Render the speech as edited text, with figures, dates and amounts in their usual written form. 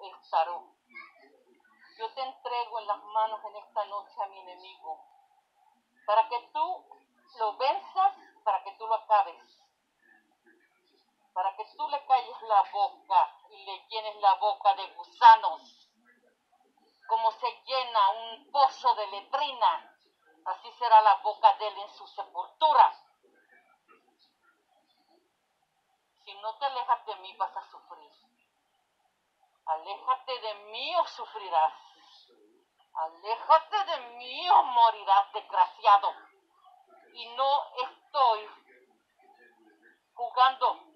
el tarot. Yo te entrego en las manos en esta noche a mi enemigo, para que tú lo venzas, para que tú lo acabes, para que tú le calles la boca y le llenes la boca de gusanos, como se llena un pozo de letrina, así será la boca de él en su sepultura. Si no te alejas de mí, vas a sufrir. Aléjate de mí o sufrirás. Aléjate de mí o morirás, desgraciado. Y no estoy jugando